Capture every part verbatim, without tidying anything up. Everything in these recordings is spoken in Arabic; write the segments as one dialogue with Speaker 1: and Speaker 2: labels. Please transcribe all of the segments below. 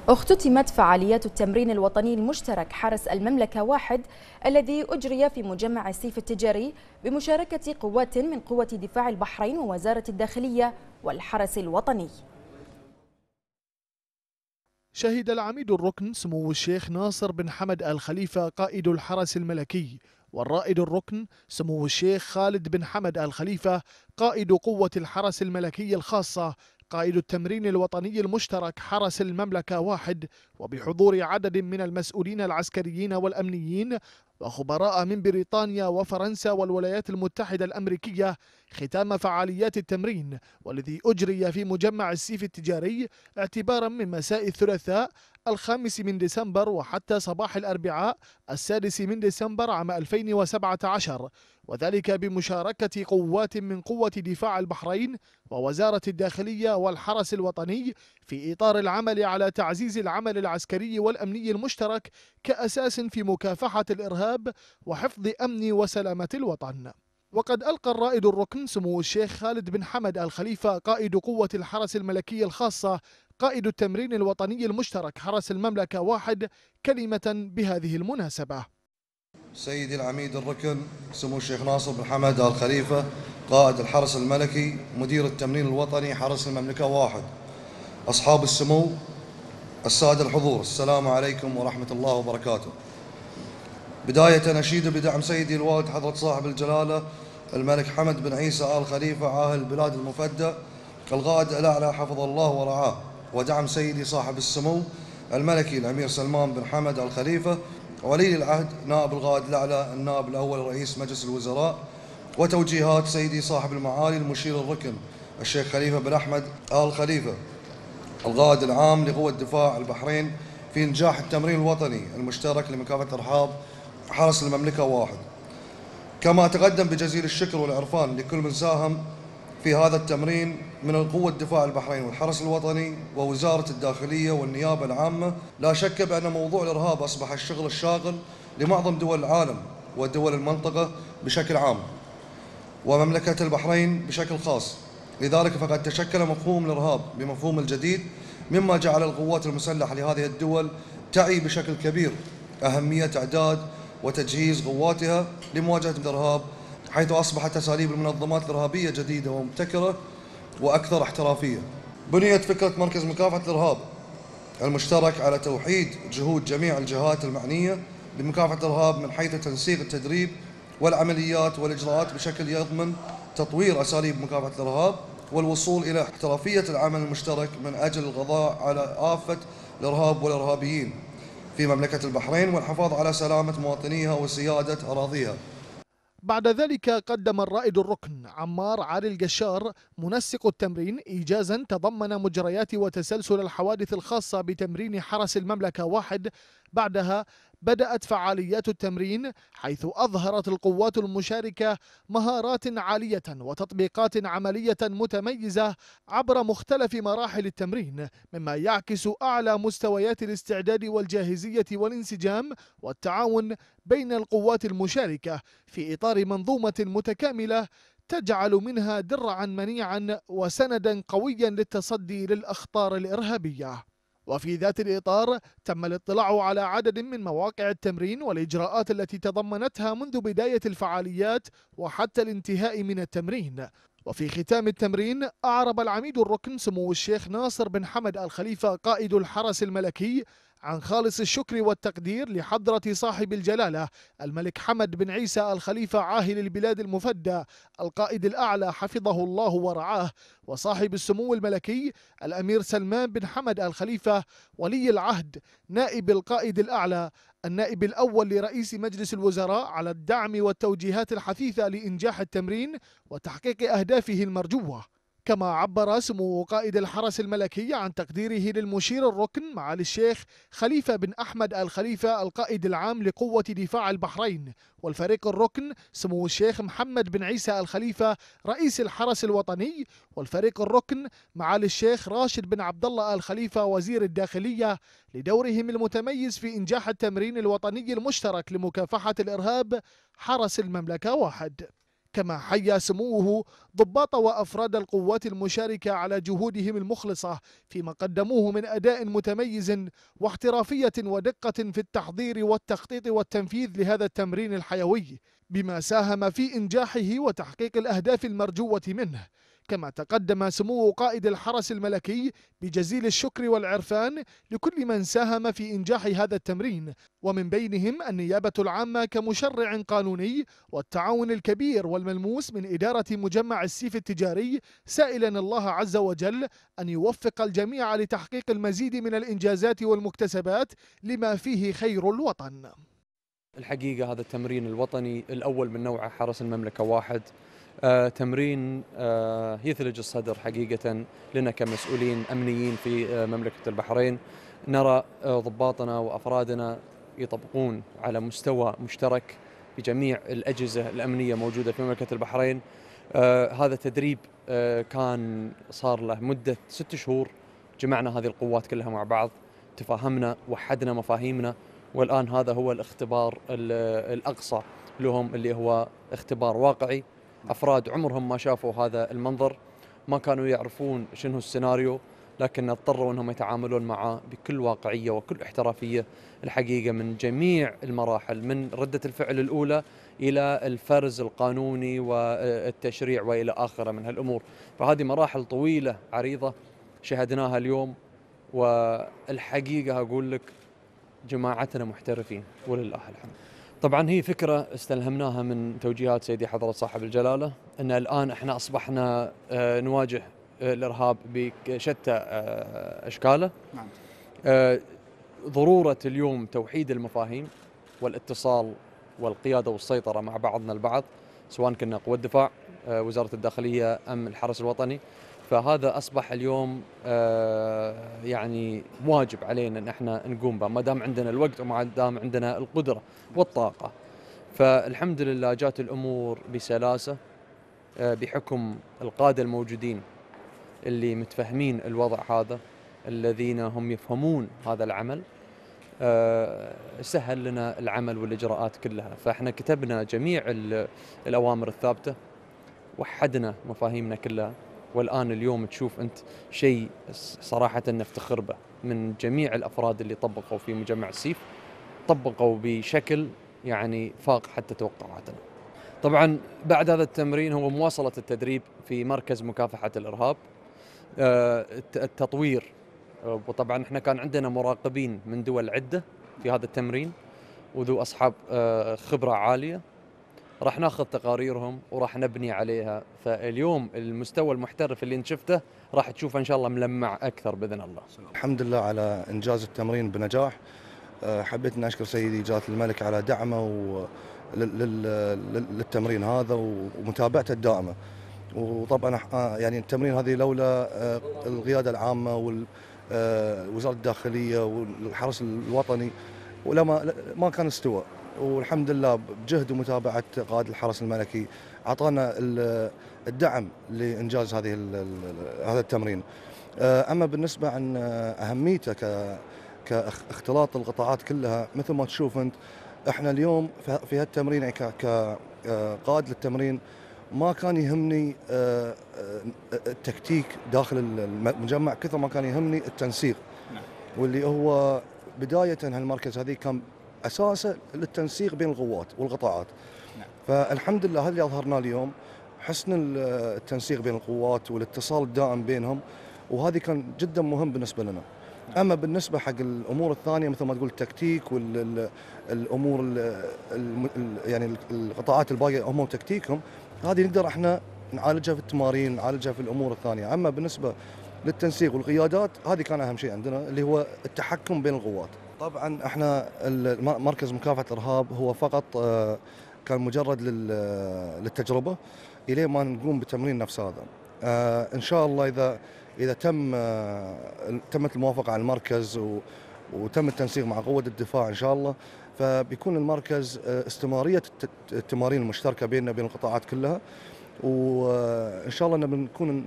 Speaker 1: اختتمت فعاليات التمرين الوطني المشترك حرس المملكة واحد الذي أجري في مجمع السيف التجاري بمشاركة قوات من قوة دفاع البحرين ووزارة الداخلية والحرس الوطني.
Speaker 2: شهد العميد الركن سمو الشيخ ناصر بن حمد آل خليفة قائد الحرس الملكي والرائد الركن سمو الشيخ خالد بن حمد آل خليفة قائد قوة الحرس الملكي الخاصة قائد التمرين الوطني المشترك حرس المملكة واحد، وبحضور عدد من المسؤولين العسكريين والأمنيين وخبراء من بريطانيا وفرنسا والولايات المتحدة الأمريكية، ختام فعاليات التمرين والذي أجري في مجمع السيف التجاري اعتبارا من مساء الثلاثاء الخامس من ديسمبر وحتى صباح الأربعاء السادس من ديسمبر عام ألفين وسبعة عشر، وذلك بمشاركة قوات من قوة دفاع البحرين ووزارة الداخلية والحرس الوطني في إطار العمل على تعزيز العمل العسكري والأمني المشترك كأساس في مكافحة الإرهاب وحفظ أمن وسلامة الوطن. وقد ألقى الرائد الركن سمو الشيخ خالد بن حمد آل خليفة قائد قوة الحرس الملكي الخاصة قائد التمرين الوطني المشترك حرس المملكة واحد كلمة بهذه المناسبة.
Speaker 3: سيدي العميد الركن سمو الشيخ ناصر بن حمد آل خليفة قائد الحرس الملكي مدير التمرين الوطني حرس المملكة واحد، أصحاب السمو، السادة الحضور، السلام عليكم ورحمة الله وبركاته. بداية نشيد بدعم سيدي الوالد حضرة صاحب الجلالة الملك حمد بن عيسى آل خليفة عاهل البلاد المفدى القائد الأعلى حفظه الله ورعاه، ودعم سيدي صاحب السمو الملكي الأمير سلمان بن حمد آل خليفة ولي العهد نائب القائد الأعلى النائب الأول رئيس مجلس الوزراء، وتوجيهات سيدي صاحب المعالي المشير الركن الشيخ خليفة بن أحمد آل خليفة القائد العام لقوة دفاع البحرين في إنجاح التمرين الوطني المشترك لمكافحة الإرهاب حرس المملكة واحد. كما أتقدم بجزيل الشكر والعرفان لكل من ساهم في هذا التمرين من القوة دفاع البحرين والحرس الوطني ووزارة الداخلية والنيابة العامة. لا شك بأن موضوع الإرهاب أصبح الشغل الشاغل لمعظم دول العالم ودول المنطقة بشكل عام ومملكة البحرين بشكل خاص، لذلك فقد تشكل مفهوم الإرهاب بمفهوم الجديد، مما جعل القوات المسلحة لهذه الدول تعي بشكل كبير أهمية إعداد وتجهيز قواتها لمواجهة الإرهاب، حيث أصبحت أساليب المنظمات الإرهابية جديدة ومبتكرة وأكثر احترافية. بنيت فكرة مركز مكافحة الإرهاب المشترك على توحيد جهود جميع الجهات المعنية بمكافحة الإرهاب من حيث تنسيق التدريب والعمليات والإجراءات بشكل يضمن تطوير أساليب مكافحة الإرهاب والوصول إلى احترافية العمل المشترك من أجل القضاء على آفة الإرهاب والإرهابيين في مملكة البحرين والحفاظ على سلامة مواطنيها وسيادة أراضيها.
Speaker 2: بعد ذلك قدم الرائد الركن عمار علي القشار منسق التمرين إيجازا تضمن مجريات وتسلسل الحوادث الخاصة بتمرين حرس المملكة واحد. بعدها بدأت فعاليات التمرين، حيث أظهرت القوات المشاركة مهارات عالية وتطبيقات عملية متميزة عبر مختلف مراحل التمرين، مما يعكس أعلى مستويات الاستعداد والجاهزية والانسجام والتعاون بين القوات المشاركة في إطار منظومة متكاملة تجعل منها درعا منيعا وسندا قويا للتصدي للأخطار الإرهابية. وفي ذات الإطار تم الاطلاع على عدد من مواقع التمرين والإجراءات التي تضمنتها منذ بداية الفعاليات وحتى الانتهاء من التمرين. وفي ختام التمرين أعرب العميد الركن سمو الشيخ ناصر بن حمد آل خليفة قائد الحرس الملكي عن خالص الشكر والتقدير لحضرة صاحب الجلالة الملك حمد بن عيسى آل خليفة عاهل البلاد المفدى القائد الأعلى حفظه الله ورعاه، وصاحب السمو الملكي الأمير سلمان بن حمد آل خليفة ولي العهد نائب القائد الأعلى النائب الأول لرئيس مجلس الوزراء على الدعم والتوجيهات الحثيثة لإنجاح التمرين وتحقيق أهدافه المرجوة. كما عبر سمو قائد الحرس الملكي عن تقديره للمشير الركن معالي الشيخ خليفة بن أحمد آل خليفة القائد العام لقوة دفاع البحرين، والفريق الركن سمو الشيخ محمد بن عيسى آل خليفة رئيس الحرس الوطني، والفريق الركن معالي الشيخ راشد بن عبد الله آل خليفة وزير الداخلية لدورهم المتميز في إنجاح التمرين الوطني المشترك لمكافحة الإرهاب حرس المملكة واحد. كما حيا سموه ضباط وأفراد القوات المشاركة على جهودهم المخلصة فيما قدموه من أداء متميز واحترافية ودقة في التحضير والتخطيط والتنفيذ لهذا التمرين الحيوي، بما ساهم في إنجاحه وتحقيق الأهداف المرجوة منه. كما تقدم سمو قائد الحرس الملكي بجزيل الشكر والعرفان لكل من ساهم في إنجاح هذا التمرين، ومن بينهم النيابة العامة كمشرع قانوني، والتعاون الكبير والملموس من إدارة مجمع السيف التجاري، سائلا الله عز وجل أن يوفق الجميع لتحقيق المزيد من الإنجازات والمكتسبات لما فيه خير الوطن.
Speaker 4: الحقيقة هذا التمرين الوطني الأول من نوعه حرس المملكة واحد، آه تمرين آه يثلج الصدر حقيقة لنا كمسؤولين أمنيين في آه مملكة البحرين. نرى آه ضباطنا وأفرادنا يطبقون على مستوى مشترك بجميع الأجهزة الأمنية موجودة في مملكة البحرين. آه هذا تدريب آه كان صار له مدة ست شهور، جمعنا هذه القوات كلها مع بعض، تفاهمنا، وحدنا مفاهيمنا، والآن هذا هو الاختبار الأقصى لهم، اللي هو اختبار واقعي. أفراد عمرهم ما شافوا هذا المنظر، ما كانوا يعرفون شنو السيناريو، لكن اضطروا أنهم يتعاملون معه بكل واقعية وكل احترافية الحقيقة من جميع المراحل، من ردة الفعل الأولى إلى الفرز القانوني والتشريع وإلى آخره من هالأمور. فهذه مراحل طويلة عريضة شهدناها اليوم، والحقيقة أقول لك جماعتنا محترفين ولله الحمد. طبعا هي فكرة استلهمناها من توجيهات سيدي حضرة صاحب الجلالة، أن الآن احنا أصبحنا نواجه الإرهاب بشتى أشكاله. نعم. ضرورة اليوم توحيد المفاهيم والاتصال والقيادة والسيطرة مع بعضنا البعض، سواء كنا قوة دفاع، وزارة الداخلية، أم الحرس الوطني. فهذا أصبح اليوم يعني واجب علينا أن احنا نقوم به، ما دام عندنا الوقت وما دام عندنا القدرة والطاقة. فالحمد لله جات الأمور بسلاسة بحكم القادة الموجودين اللي متفهمين الوضع هذا، الذين هم يفهمون هذا العمل. سهل لنا العمل والإجراءات كلها. فاحنا كتبنا جميع الأوامر الثابتة، وحدنا مفاهيمنا كلها، والآن اليوم تشوف أنت شيء صراحة نفتخر به من جميع الأفراد اللي طبقوا في مجمع السيف، طبقوا بشكل يعني فاق حتى توقعاتنا. طبعا بعد هذا التمرين هو مواصلة التدريب في مركز مكافحة الإرهاب، التطوير. وطبعا احنا كان عندنا مراقبين من دول عدة في هذا التمرين، وذو أصحاب خبرة عالية، راح ناخذ تقاريرهم وراح نبني عليها. فاليوم المستوى المحترف اللي انت شفته راح تشوفه ان شاء الله ملمع اكثر باذن الله.
Speaker 3: الحمد لله على انجاز التمرين بنجاح. حبيت ان اشكر سيدي جلالة الملك على دعمه للتمرين هذا ومتابعته الدائمه. وطبعا يعني التمرين هذه لولا القياده العامه ووزاره الداخليه والحرس الوطني ولا ما ما كان استوى. والحمد لله بجهد ومتابعة قائد الحرس الملكي أعطانا الدعم لإنجاز هذه هذا التمرين. أما بالنسبة عن أهميته كاختلاط القطاعات كلها، مثل ما تشوف أنت، إحنا اليوم في هالتمرين يعني كقائد للتمرين ما كان يهمني التكتيك داخل المجمع كثر ما كان يهمني التنسيق، واللي هو بداية هالمركز هذه كان أساسه للتنسيق بين القوات والقطاعات. نعم. فالحمد لله هل أظهرنا اليوم حسن التنسيق بين القوات والاتصال الدائم بينهم، وهذه كان جدا مهم بالنسبة لنا. نعم. أما بالنسبة حق الأمور الثانية مثل ما تقول التكتيك والأمور يعني القطاعات الباقية هم تكتيكهم، هذه نقدر احنا نعالجها في التمارين، نعالجها في الأمور الثانية. أما بالنسبة للتنسيق والقيادات هذه كان أهم شيء عندنا، اللي هو التحكم بين القوات. طبعا احنا مركز مكافحة الإرهاب هو فقط كان مجرد للتجربة إلى ما نقوم بالتمرين نفس هذا. ان شاء الله اذا اذا تم تمت الموافقة على المركز وتم التنسيق مع قوة الدفاع ان شاء الله، فبيكون المركز استمرارية التمارين المشتركة بيننا وبين القطاعات كلها. وان شاء الله بنكون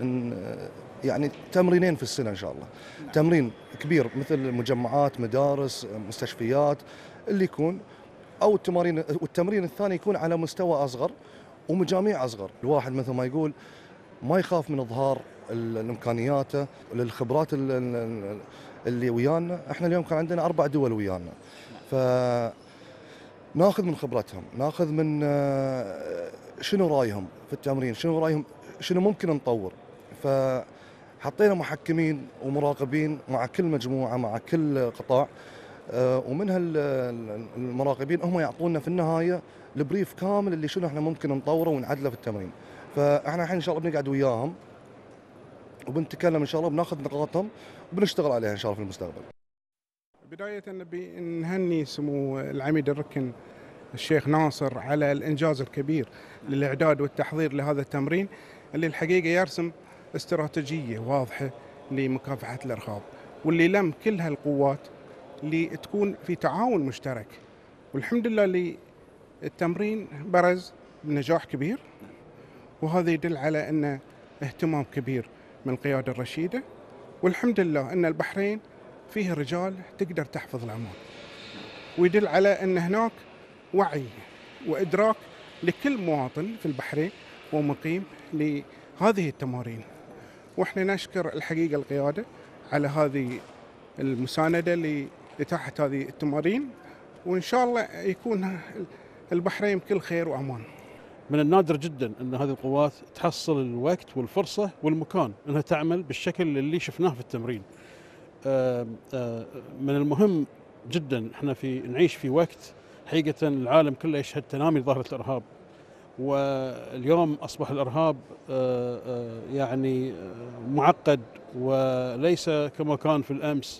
Speaker 3: يعني تمرينين في السنة ان شاء الله. نعم. تمرين كبير مثل مجمعات، مدارس، مستشفيات اللي يكون، او التمارين والتمرين الثاني يكون على مستوى اصغر ومجاميع أصغر. الواحد مثل ما يقول ما يخاف من إظهار الإمكانيات للخبرات اللي ويانا. احنا اليوم كان عندنا أربع دول ويانا، فناخذ من خبرتهم، ناخذ من شنو رايهم في التمرين، شنو رايهم، شنو ممكن نطور. فحطينا محكمين ومراقبين مع كل مجموعة، مع كل قطاع، ومن هالمراقبين هم يعطونا في النهاية البريف كامل اللي شنو احنا ممكن نطوره ونعدله في التمرين. فاحنا الحين ان شاء الله بنقعد وياهم وبنتكلم ان شاء الله، بناخذ نقاطهم وبنشتغل عليها ان شاء الله في المستقبل.
Speaker 5: بداية نبي نهني سمو العميد الركن الشيخ ناصر على الإنجاز الكبير للإعداد والتحضير لهذا التمرين اللي الحقيقة يرسم استراتيجية واضحة لمكافحة الإرهاب، واللي لم كل هالقوات لتكون في تعاون مشترك. والحمد لله للتمرين برز بنجاح كبير، وهذا يدل على أن اهتمام كبير من القيادة الرشيدة. والحمد لله أن البحرين فيه رجال تقدر تحفظ الأمان، ويدل على أن هناك وعي وإدراك لكل مواطن في البحرين ومقيم لهذه التمارين. وإحنا نشكر الحقيقة القيادة على هذه المساندة لإتاحة هذه التمارين، وإن شاء الله يكون البحرين بكل خير وأمان.
Speaker 6: من النادر جدا أن هذه القوات تحصل الوقت والفرصة والمكان أنها تعمل بالشكل اللي شفناه في التمرين. من المهم جدا احنا في نعيش في وقت حقيقة العالم كله يشهد تنامي ظاهرة الإرهاب، واليوم أصبح الإرهاب يعني معقد وليس كما كان في الأمس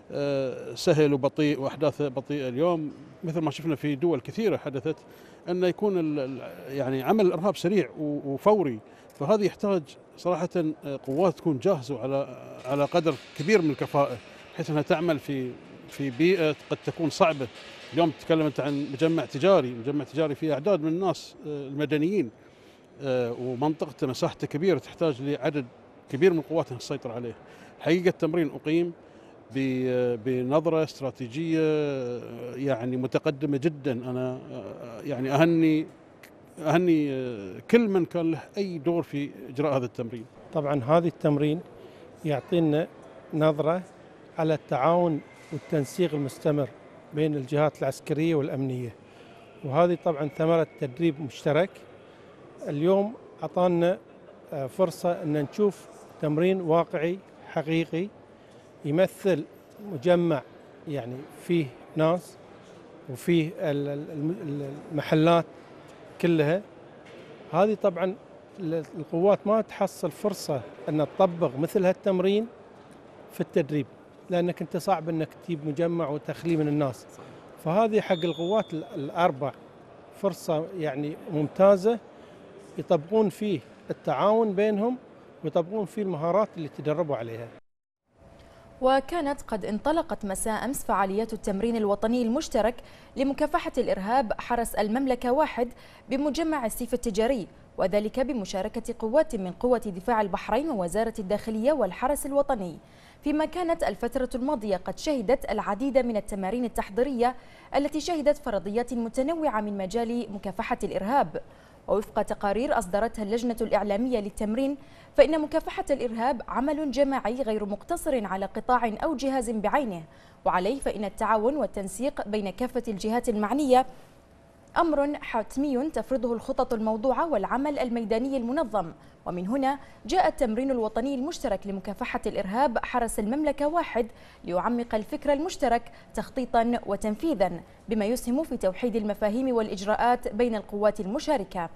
Speaker 6: سهل وبطيء وأحداثه بطيئة. اليوم مثل ما شفنا في دول كثيرة حدثت أن يكون يعني عمل الإرهاب سريع وفوري، فهذا يحتاج صراحة قوات تكون جاهزة وعلى على قدر كبير من الكفاءة، بحيث أنها تعمل في في بيئة قد تكون صعبة. اليوم تكلمت عن مجمع تجاري، مجمع تجاري فيه أعداد من الناس المدنيين، ومنطقته مساحته كبيرة تحتاج لعدد كبير من القوات تسيطر عليه. حقيقة التمرين أقيم بنظرة استراتيجية يعني متقدمة جدا. أنا يعني أهني أهني كل من كان له أي دور في إجراء هذا التمرين.
Speaker 7: طبعا هذا التمرين يعطينا نظرة على التعاون والتنسيق المستمر بين الجهات العسكرية والأمنية، وهذه طبعا ثمرة تدريب مشترك. اليوم أعطانا فرصة أن نشوف تمرين واقعي حقيقي يمثل مجمع يعني فيه ناس وفيه المحلات كلها. هذه طبعا القوات ما تحصل فرصة أن تطبق مثل هالتمرين في التدريب، لأنك أنت صعب أنك تجيب مجمع وتخليه من الناس. فهذه حق القوات الأربع فرصة يعني ممتازة يطبقون فيه التعاون بينهم ويطبقون فيه المهارات اللي تدربوا عليها.
Speaker 1: وكانت قد انطلقت مساء أمس فعاليات التمرين الوطني المشترك لمكافحة الإرهاب حرس المملكة واحد بمجمع السيف التجاري، وذلك بمشاركة قوات من قوة دفاع البحرين ووزارة الداخلية والحرس الوطني، فيما كانت الفترة الماضية قد شهدت العديد من التمارين التحضيرية التي شهدت فرضيات متنوعة من مجال مكافحة الإرهاب. ووفق تقارير أصدرتها اللجنة الإعلامية للتمرين، فإن مكافحة الإرهاب عمل جماعي غير مقتصر على قطاع أو جهاز بعينه، وعليه فإن التعاون والتنسيق بين كافة الجهات المعنية أمر حتمي تفرضه الخطط الموضوعة والعمل الميداني المنظم. ومن هنا جاء التمرين الوطني المشترك لمكافحة الإرهاب حرس المملكة واحد ليعمق الفكر المشترك تخطيطا وتنفيذا، بما يسهم في توحيد المفاهيم والإجراءات بين القوات المشاركة.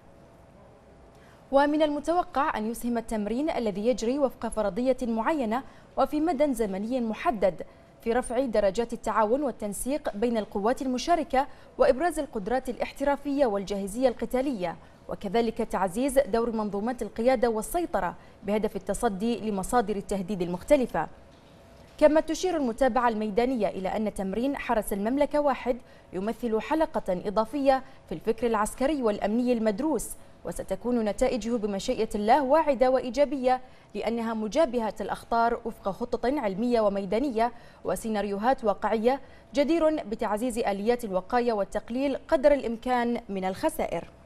Speaker 1: ومن المتوقع أن يسهم التمرين الذي يجري وفق فرضية معينة وفي مدى زمني محدد في رفع درجات التعاون والتنسيق بين القوات المشاركة وإبراز القدرات الاحترافية والجاهزية القتالية، وكذلك تعزيز دور منظومات القيادة والسيطرة بهدف التصدي لمصادر التهديد المختلفة. كما تشير المتابعة الميدانية إلى أن تمرين حرس المملكة واحد يمثل حلقة إضافية في الفكر العسكري والأمني المدروس، وستكون نتائجه بمشيئة الله واعدة وإيجابية، لأنها مجابهة الأخطار وفق خطط علمية وميدانية وسيناريوهات واقعية، جدير بتعزيز آليات الوقاية والتقليل قدر الإمكان من الخسائر.